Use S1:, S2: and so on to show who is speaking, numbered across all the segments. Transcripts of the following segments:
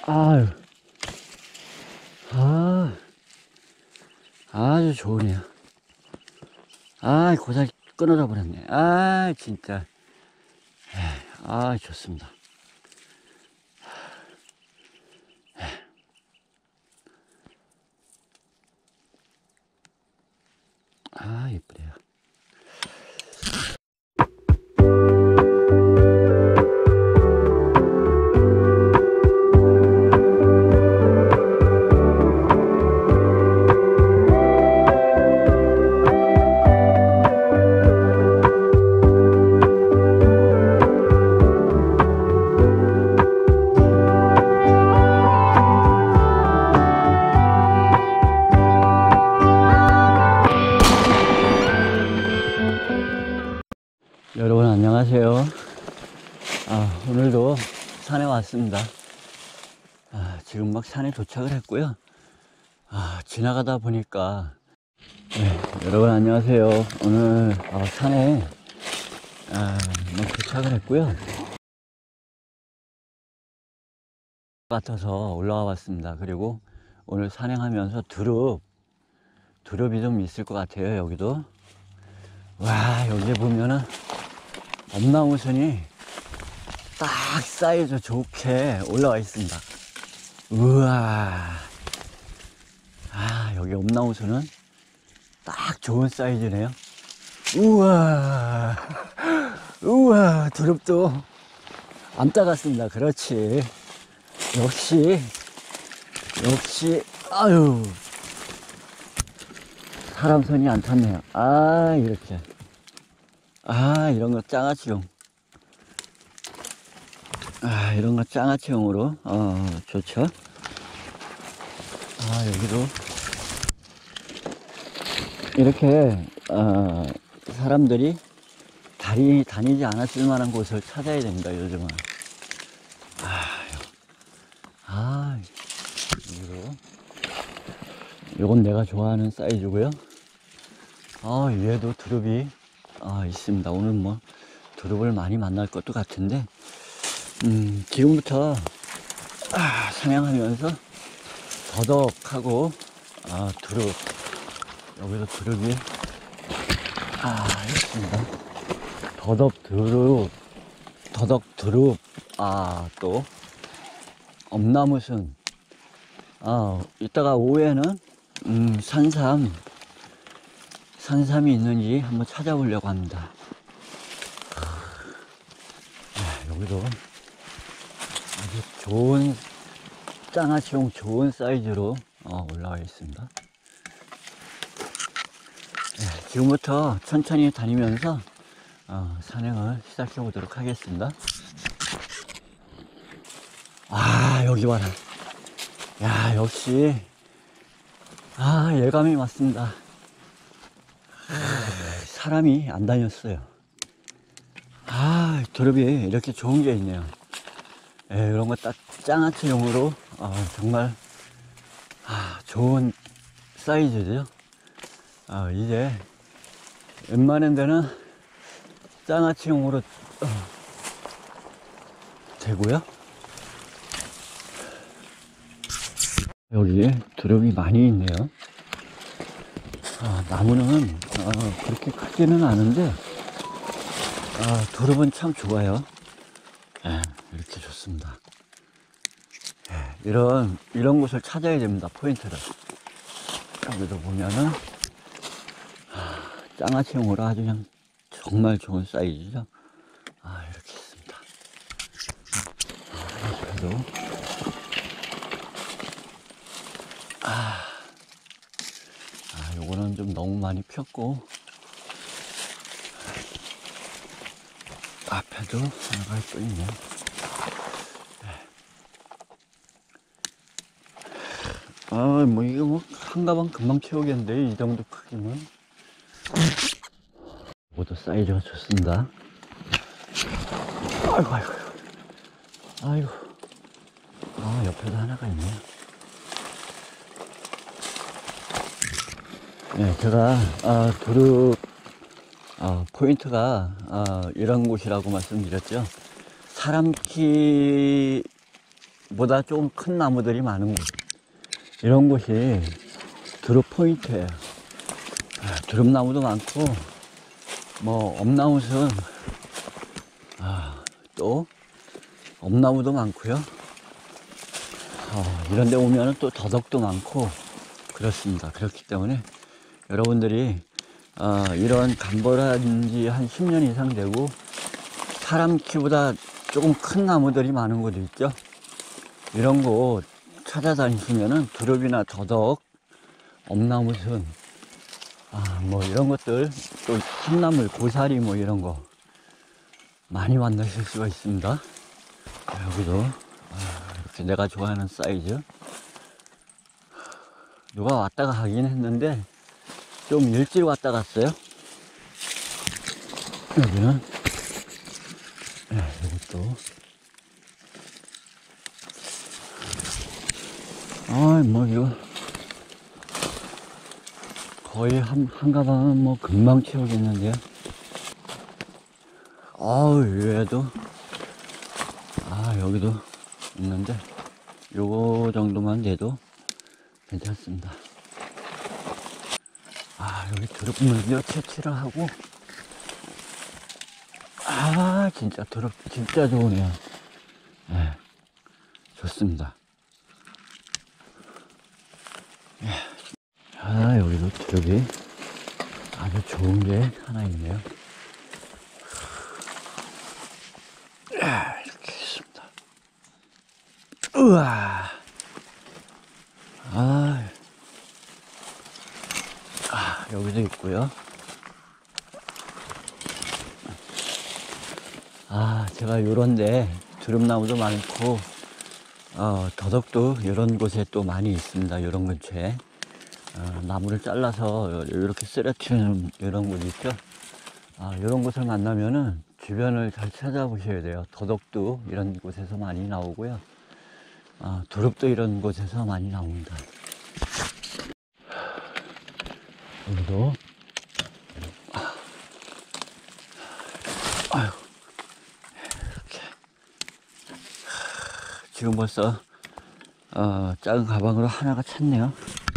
S1: 아유, 아주 좋으네요. 고사리 끊어져 버렸네. 진짜. 좋습니다. 예쁘네요. 여러분 안녕하세요. 오늘도 산에 왔습니다. 지금 막 산에 도착을 했고요. 지나가다 보니까 여러분 안녕하세요. 오늘 산에 막 도착을 했고요. 같아서 올라와 봤습니다. 그리고 오늘 산행하면서 두릅이 좀 있을 것 같아요. 여기도 와, 여기 보면은 엄나무선이 딱 사이즈 좋게 올라와 있습니다. 우와. 여기 엄나무선은 딱 좋은 사이즈네요. 우와. 우와, 두릅도 안 따갔습니다. 그렇지. 역시, 아유. 사람 손이 안 탔네요. 이렇게. 이런 거 장아찌용. 이런 거 장아찌용으로, 좋죠. 여기도. 이렇게, 사람들이 다니지 않았을 만한 곳을 찾아야 됩니다, 요즘은. 여기도. 요건 내가 좋아하는 사이즈고요. 위에도 두릅이 있습니다. 오늘 뭐 두릅을 많이 만날 것도 같은데 지금부터 사냥하면서 더덕하고 두릅, 여기도 두릅이 있습니다. 더덕 두릅, 또 엄나무순. 이따가 오후에는 산삼이 있는지 한번 찾아보려고 합니다. 여기도 아주 좋은 장아찌용 좋은 사이즈로 올라와 있습니다. 지금부터 천천히 다니면서 산행을 시작해 보도록 하겠습니다. 여기 봐라. 역시 예감이 맞습니다. 사람이 안 다녔어요. 두릅이 이렇게 좋은 게 있네요. 이런 거 딱 장아찌용으로 정말 좋은 사이즈죠. 이제 웬만한 데는 장아찌용으로 되고요. 여기 두릅이 많이 있네요. 나무는 그렇게 크지는 않은데 두릅은 참 좋아요. 이렇게 좋습니다. 이런 곳을 찾아야 됩니다. 포인트를. 여기도 보면은 장아찌용으로 아주 그냥 정말 좋은 사이즈죠. 이렇게 있습니다. 그래도 요거는 좀 너무 많이 폈고, 앞에도 하나가 또 있네. 뭐 이거 뭐 한 가방 금방 채우겠는데, 이 정도 크기면. 이것도 사이즈가 좋습니다. 아이고. 옆에도 하나가 있네요. 제가 두릅 포인트가 이런 곳이라고 말씀드렸죠. 사람 키보다 보다 조금 큰 나무들이 많은 곳, 이런 곳이 드롭 포인트예요. 드롭나무도 많고, 뭐 엄나무는 또 엄나무도 많고요. 이런 데 오면은 또 더덕도 많고 그렇습니다. 그렇기 때문에 여러분들이 이런 감벌을 한 지 한 10년 이상 되고 사람 키보다 조금 큰 나무들이 많은 곳 있죠. 이런 곳 찾아다니시면은 두릅이나 더덕, 엄나무순, 뭐 이런 것들, 또 참나물, 고사리 뭐 이런 거 많이 만나실 수가 있습니다. 여기도 이렇게 내가 좋아하는 사이즈. 누가 왔다가 가긴 했는데 좀 일찍 왔다 갔어요. 여기는 이것도 뭐 이거 거의 한 가방은 뭐 금방 채우겠는데요. 위에도 여기도 있는데 요거 정도만 돼도 괜찮습니다. 여기 드롭물며 채취를 하고, 진짜 드롭 진짜 좋으네요. 네, 좋습니다. 여기도 드롭이 아주 좋은 게 하나 있네요. 이렇게 있습니다. 우와. 여기도 있고요. 제가 요런데 두릅나무도 많고 더덕도 이런 곳에 또 많이 있습니다. 요런 근처에 나무를 잘라서 이렇게 쓰러트리는 이런 곳 있죠. 이런 곳을 만나면은 주변을 잘 찾아보셔야 돼요. 더덕도 이런 곳에서 많이 나오고요. 두릅도 이런 곳에서 많이 나옵니다. 여기도 이렇게 지금 벌써 작은 가방으로 하나가 찼네요.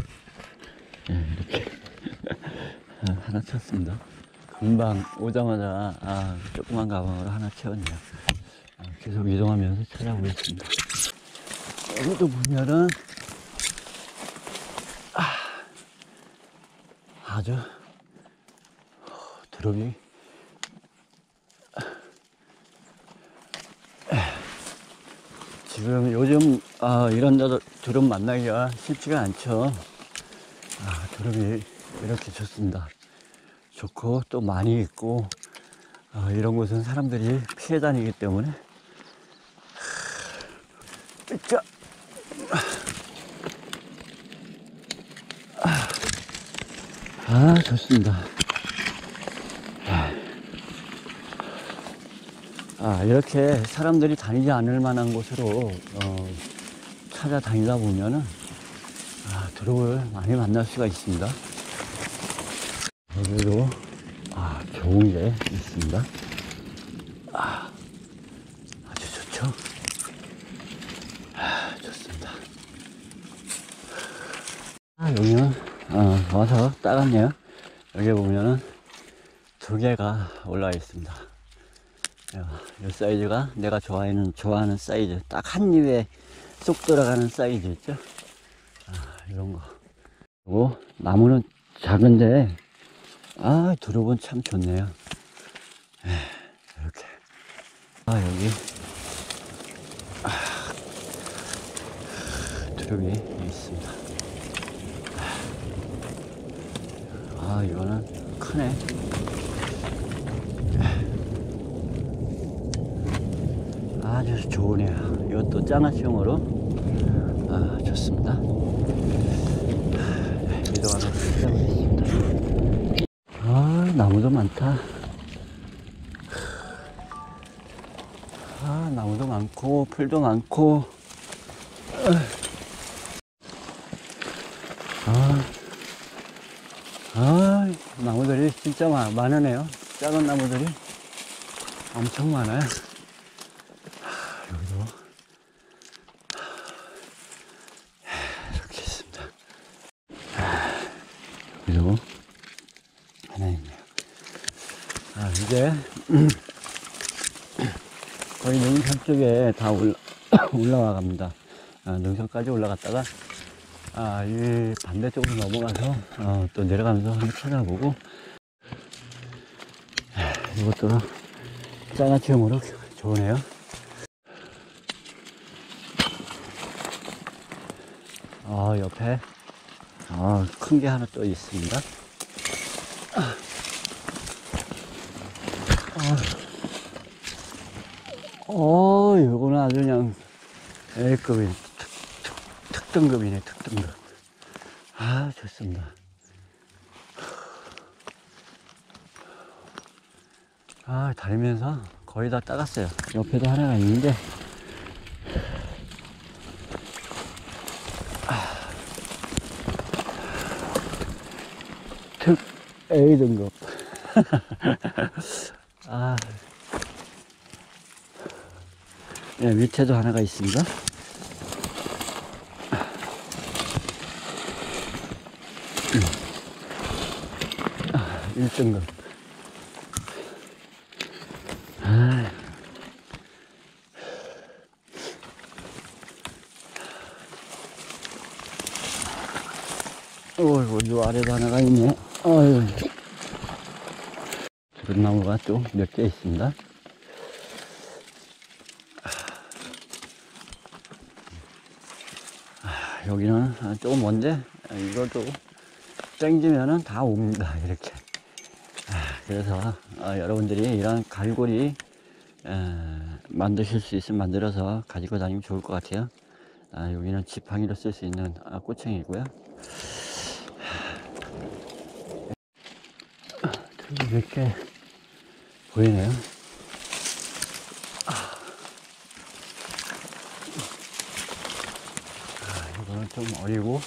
S1: 이렇게 하나 찼습니다. 금방 오자마자 조그만 가방으로 하나 채웠네요. 계속 이동하면서 찾아보겠습니다. 여기도 보면은 아주 드롭이 지금 요즘 이런 데도 드롭 만나기가 쉽지가 않죠. 드롭이 이렇게 좋습니다. 좋고 또 많이 있고 이런 곳은 사람들이 피해 다니기 때문에 좋습니다. 이렇게 사람들이 다니지 않을 만한 곳으로 찾아다니다 보면은 드롭을 많이 만날 수가 있습니다. 여기도 좋은 게 있습니다. 아주 좋죠. 좋습니다. 여기는 와서 따갔네요. 여기 보면은 2개가 올라와 있습니다. 이 사이즈가 내가 좋아하는 사이즈, 딱 한 입에 쏙 들어가는 사이즈 있죠. 이런 거. 그리고 나무는 작은데 두릅은 참 좋네요. 이렇게 여기 두릅이 있습니다. 이거는 크네. 아주 좋으네요. 이것도 장아찌용으로 좋습니다. 이동하면서 찾아보겠습니다. 나무도 많다. 나무도 많고 풀도 많고 나무들이 진짜 많으네요. 작은 나무들이 엄청 많아요. 여기도 그리고 하나 있네요. 이제 거의 능선 쪽에 다 올라와 갑니다. 능선까지 올라갔다가 이 반대쪽으로 넘어가서 또 내려가면서 한번 찾아보고, 이것도 장아찌용으로 좋으네요. 옆에 큰 게 하나 또 있습니다. 요거는 아주 그냥 A급이네. 특등급이네, 특등급. 좋습니다. 다니면서 거의 다 따갔어요. 옆에도 하나가 있는데, 특 A등급. 네, 밑에도 하나가 있습니다. 1등급. 요 아래도 하나가 있네. 나무가 또 몇 개 있습니다. 여기는 조금 먼데, 이것도 땡기면은 다 옵니다, 이렇게. 그래서 여러분들이 이런 갈고리 만드실 수 있으면 만들어서 가지고 다니면 좋을 것 같아요. 여기는 지팡이로 쓸 수 있는 꼬챙이고요. 몇 개 보이네요. 이거는 좀 어리고,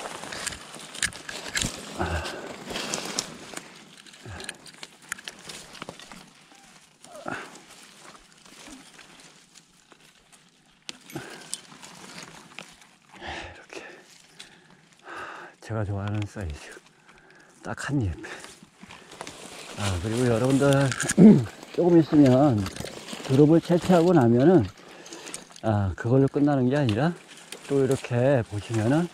S1: 이렇게 제가 좋아하는 사이즈, 딱 한 입. 그리고 여러분들 조금 있으면 드롭을 채취하고 나면은 그걸로 끝나는 게 아니라 또 이렇게 보시면은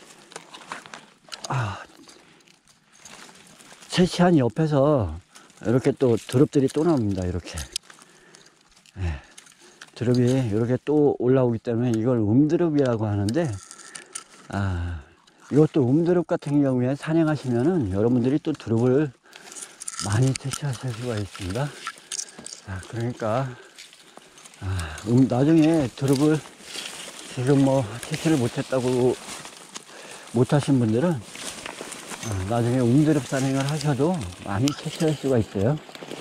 S1: 채취한 옆에서 이렇게 또 드롭들이 또 나옵니다. 이렇게 드롭이 이렇게 또 올라오기 때문에 이걸 음드롭이라고 하는데, 이것도 음드롭 같은 경우에 산행하시면은 여러분들이 또 드롭을 많이 채취하실 수가 있습니다. 그러니까 나중에 드롭을 지금 뭐 채취를 못했다고 못하신 분들은 나중에 음드롭 산행을 하셔도 많이 채취할 수가 있어요.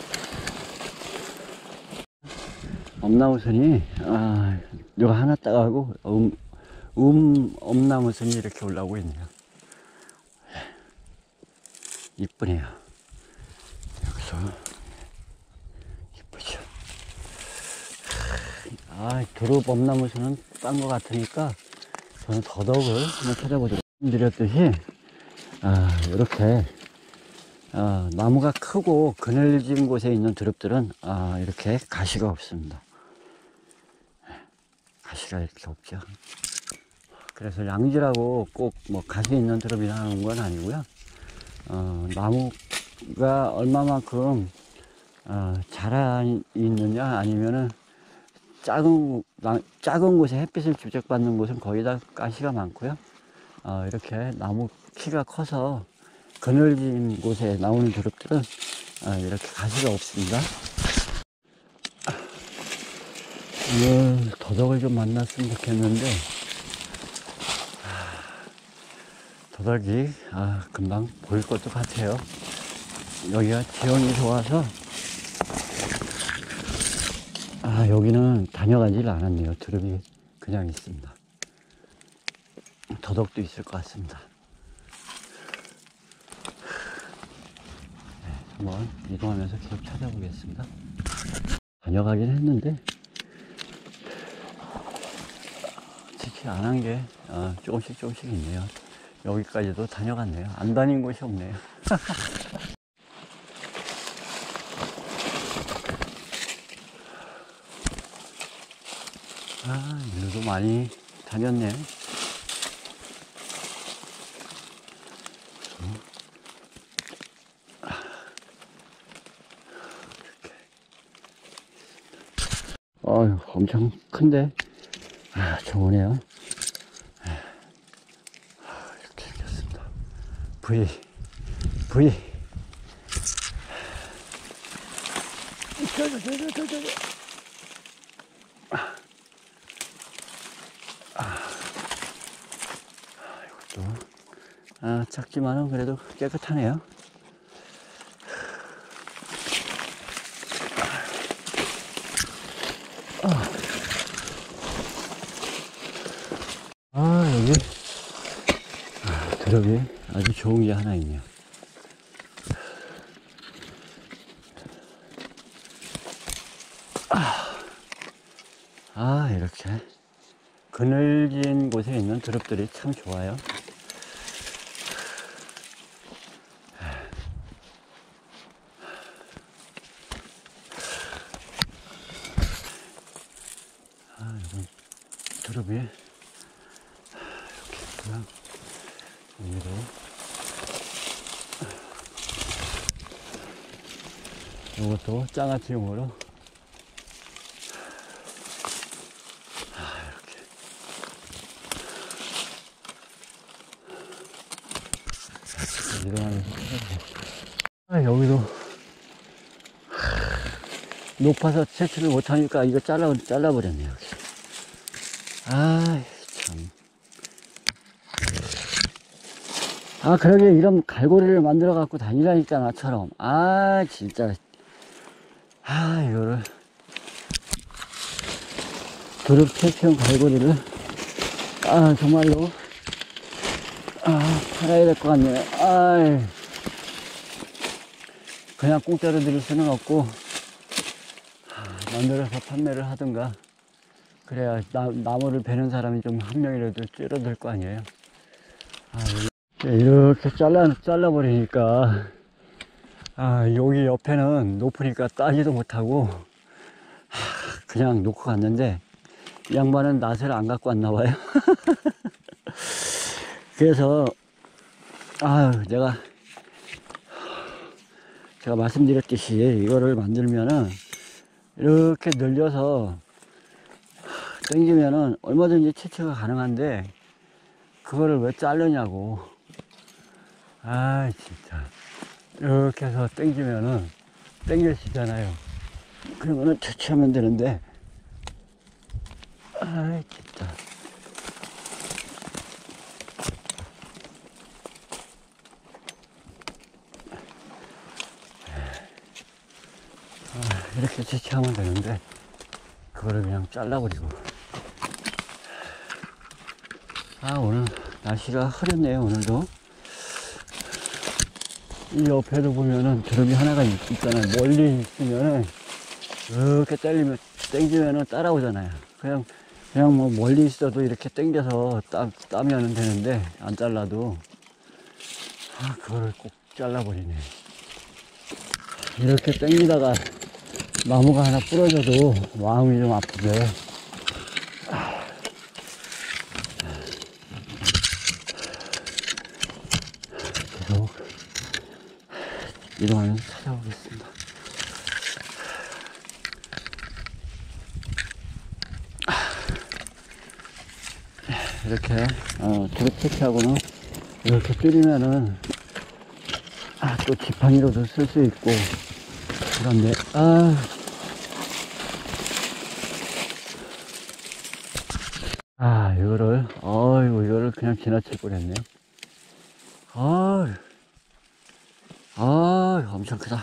S1: 엄나무선이 이거 하나 따가고 엄나무선이 이렇게 올라오고 있네요. 이쁘네요. 여기서 이쁘죠. 드롭 엄나무선은 딴 것 같으니까 저는 더덕을 한번 찾아보도록 드렸듯이, 이렇게 나무가 크고 그늘진 곳에 있는 드롭들은 이렇게 가시가 없습니다. 가시가 이렇게 없죠. 그래서 양지라고 꼭 뭐 가시 있는 드롭이 나오는 건 아니고요. 나무가 얼마만큼 자라 있느냐, 아니면은 작은 곳에 햇빛을 주적받는 곳은 거의 다 가시가 많고요. 이렇게 나무 키가 커서 그늘진 곳에 나오는 드롭들은 이렇게 가시가 없습니다. 오늘 더덕을 좀 만났으면 좋겠는데, 더덕이 금방 보일 것도 같아요. 여기가 지형이 좋아서 여기는 다녀가질 않았네요. 드롭이 그냥 있습니다. 더덕도 있을 것 같습니다. 한번 이동하면서 계속 찾아보겠습니다. 다녀가긴 했는데 지치 안 한 게 조금씩 있네요. 여기까지도 다녀갔네요. 안 다닌 곳이 없네요. 아, 일로도 많이 다녔네. 엄청 큰데, 좋으네요. 이렇게 생겼습니다. V. 이것도, 작지만은 그래도 깨끗하네요. 여기, 드럽이 아주 좋은 게 하나 있네요. 이렇게 그늘진 곳에 있는 드럽들이 참 좋아요. 이건 드럽이 이렇게 있고요. 여기도 이것도 장아찌용으로 이동하면서 여기도 높아서 채취를 못하니까 이거 잘라버렸네요. 여기. 참. 그러게 이런 갈고리를 만들어 갖고 다니라니까, 나처럼. 진짜. 이거를. 드럽 채취용 갈고리를. 정말로. 팔아야 될 것 같네요. 그냥 공짜로 드릴 수는 없고, 만들어서 판매를 하든가, 그래야 나무를 베는 사람이 좀 한 명이라도 줄어들 거 아니에요. 이렇게 잘라버리니까, 여기 옆에는 높으니까 따지도 못하고, 그냥 놓고 갔는데, 이 양반은 낫을 안 갖고 왔나 봐요. 그래서, 제가 말씀드렸듯이 이거를 만들면은 이렇게 늘려서 당기면은 얼마든지 채취가 가능한데 그거를 왜 자르냐고. 진짜 이렇게 해서 당기면은 당겨지잖아요. 그러면은 채취하면 되는데 진짜. 이렇게 채취하면 되는데 그거를 그냥 잘라버리고. 오늘 날씨가 흐렸네요. 오늘도 이 옆에도 보면은 드럼이 하나가 있잖아요. 멀리 있으면은 이렇게 당기면은 따라오잖아요. 그냥 뭐 멀리 있어도 이렇게 당겨서 따면 되는데, 안 잘라도 그거를 꼭 잘라버리네. 이렇게 당기다가 나무가 하나 부러져도 마음이 좀 아프죠. 계속 이동하면서 찾아보겠습니다. 이렇게 드럽 채취하고는 이렇게 줄이면은 또 지팡이로도 쓸 수 있고 그런데 이거를 그냥 지나칠 뻔했네. 엄청 크다.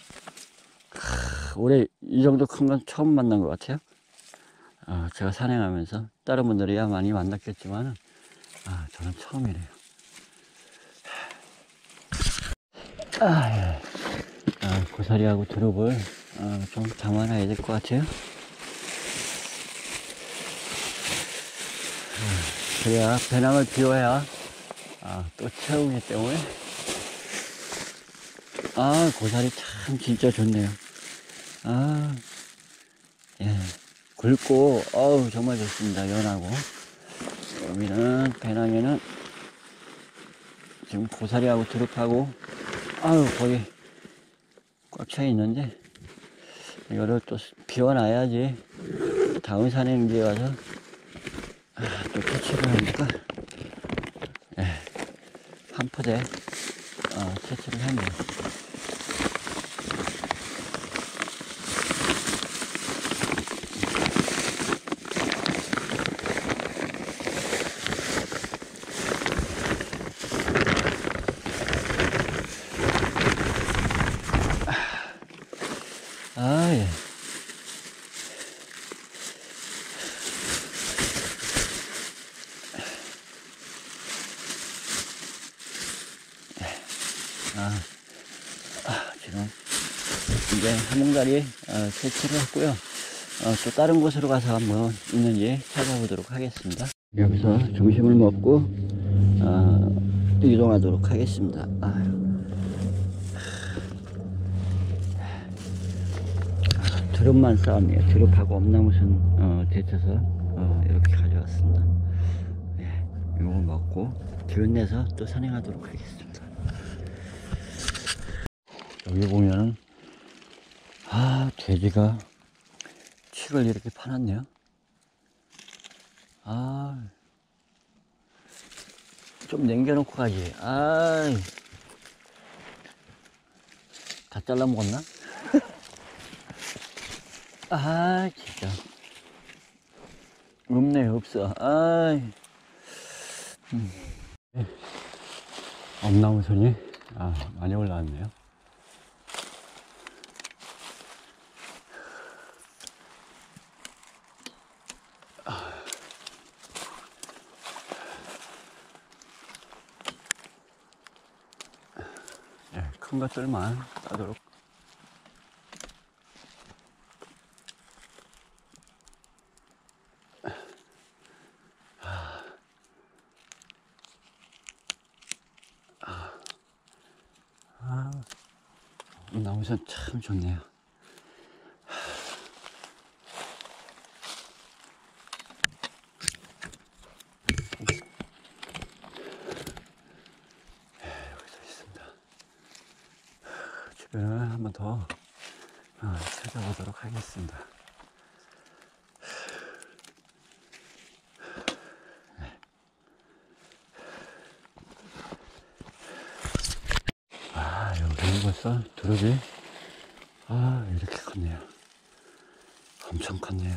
S1: 올해 이 정도 큰 건 처음 만난 것 같아요. 제가 산행하면서 다른 분들이야 많이 만났겠지만 저는 처음이래요. 고사리하고 드롭을 좀 담아놔야 될 것 같아요. 그래야 배낭을 비워야 또 채우기 때문에 고사리 참 진짜 좋네요. 예, 굵고 정말 좋습니다. 연하고. 여기는 배낭에는 지금 고사리하고 드롭하고 거의 꽉 차 있는데, 이거를 또 비워놔야지 다음 산행지에 와서 또 채취를 하니까 한 포대 채취를 했네요. 예. 지금 이제 한몽다리 채취를 했고요. 또 다른 곳으로 가서 한번 있는지 찾아보도록 하겠습니다. 여기서 점심을 먹고 이동하도록 하겠습니다. 드롭만 쌓았네요. 드롭하고 엄나무순 데쳐서 이렇게 가져왔습니다. 이거 먹고 기운내서 또 산행하도록 하겠습니다. 여기 보면은 돼지가 칡을 이렇게 파놨네요. 좀 남겨놓고 가지. 다 잘라 먹었나? 진짜 없네. 없어. 엄나무순이 많이 올라왔네요. 큰 것들만 따도록. 나무선 참 좋네요. 여기서 있습니다. 주변을 한번 더 찾아보도록 하겠습니다. 여기는 벌써 드롭이 이렇게 컸네요. 엄청 컸네요.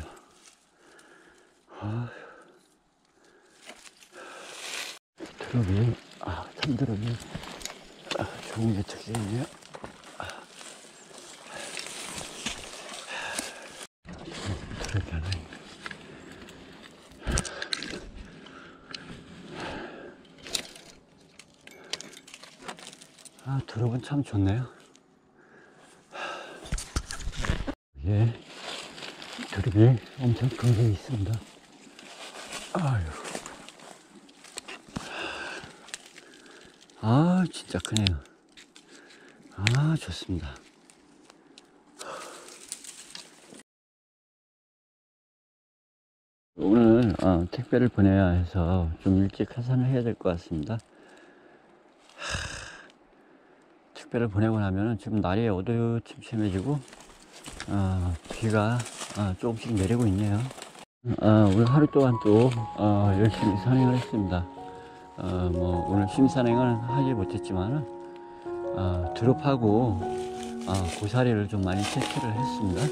S1: 드롭이 참드롭이 좋은 게 특이해요. 드롭이 하나 있네. 드롭은 참 좋네요. 드롭이 엄청 큰 게 있습니다. 진짜 크네요. 좋습니다. 오늘 택배를 보내야 해서 좀 일찍 하산을 해야 될 것 같습니다. 택배를 보내고 나면은 지금 날이 어두침침해지고 비가 조금씩 내리고 있네요. 오늘 하루 동안 또 열심히 산행을 했습니다. 오늘 심산행은 하지 못했지만 드롭하고 고사리를 좀 많이 채취를 했습니다.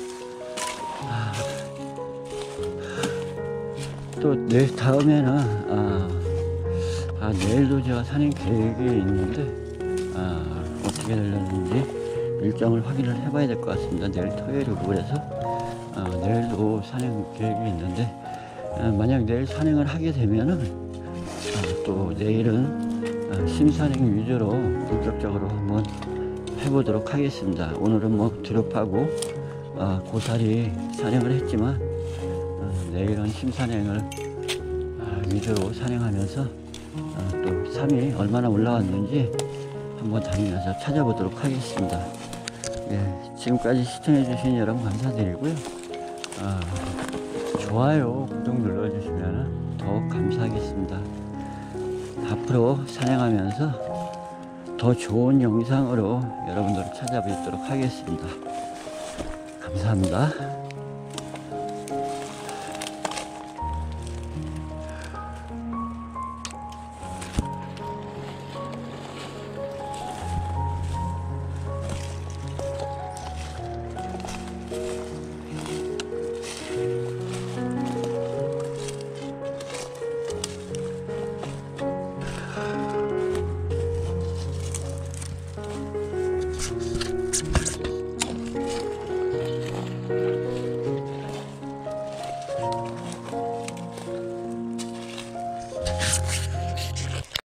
S1: 또 내일 다음에는 내일도 제가 산행 계획이 있는데 어떻게 되려는지 일정을 확인을 해봐야 될 것 같습니다. 내일 토요일이고 그래서 내일도 산행 계획이 있는데 만약 내일 산행을 하게 되면은 또 내일은 심산행 위주로 본격적으로 한번 해보도록 하겠습니다. 오늘은 드롭하고 고사리 산행을 했지만 내일은 심산행을 위주로 산행하면서 또 산이 얼마나 올라왔는지 한번 다니면서 찾아보도록 하겠습니다. 예, 지금까지 시청해주신 여러분 감사드리고요. 좋아요, 구독 눌러주시면 더욱 감사하겠습니다. 앞으로 사냥하면서 더 좋은 영상으로 여러분들을 찾아뵙도록 하겠습니다. 감사합니다.